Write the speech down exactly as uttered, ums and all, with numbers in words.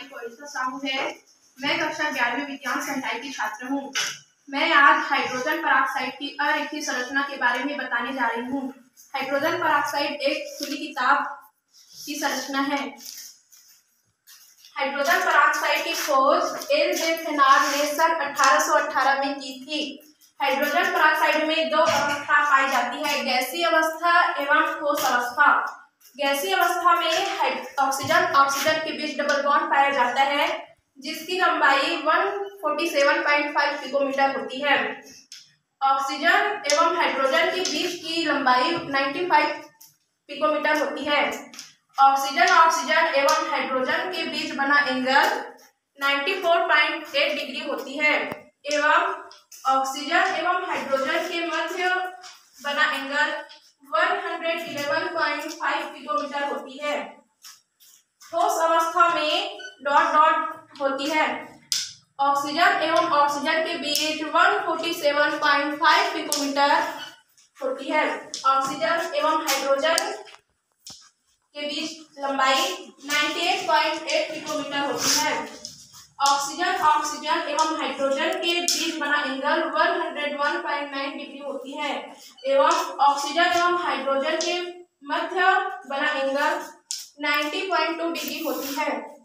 भाई कोइसा साहू है। मैं कक्षा ग्यारहवीं विज्ञान संकाय की छात्र हूँ। मैं आज हाइड्रोजन पराऑक्साइड की अरेखीय संरचना के बारे में बताने जा रही हूँ। हाइड्रोजन पराऑक्साइड एक खुली किताब की संरचना है। हाइड्रोजन पराऑक्साइड की खोज एल जे फेनार्ड ने सन अठारह सौ अठारह में की थी। हाइड्रोजन पराऑक्साइड में दो अवस्था पाई जाती है, गैसीय अवस्था एवं ठोस अवस्था। गैसीय अवस्था में ऑक्सीजन ऑक्सीजन के बीच डबल बॉन्ड पाया जाता है, जिसकी लंबाई एक सौ सैंतालीस पॉइंट पाँच पिकोमीटर होती है। ऑक्सीजन एवं हाइड्रोजन के बीच की लंबाई पचानवे पिकोमीटर होती है। ऑक्सीजन ऑक्सीजन एवं हाइड्रोजन के बीच बना एंगल चौरानवे पॉइंट आठ डिग्री होती है एवं ऑक्सीजन एवं हाइड्रोजन के मध्य बना एंगल एक सौ ग्यारह पॉइंट पाँच पिकोमीटर होती है। ठोस अवस्था में डॉट डॉट होती है। ऑक्सीजन एवं ऑक्सीजन के बीच एक सौ सैंतालीस पॉइंट पाँच पिकोमीटर होती है। ऑक्सीजन एवं हाइड्रोजन के बीच लंबाई अट्ठानवे पॉइंट आठ पिकोमीटर होती है। ऑक्सीजन ऑक्सीजन एवं हाइड्रोजन के बीच बना एंगल एक सौ एक पॉइंट नौ डिग्री होती है एवं ऑक्सीजन एवं हाइड्रोजन के मध्य बना एंगल नब्बे पॉइंट दो डिग्री होती है।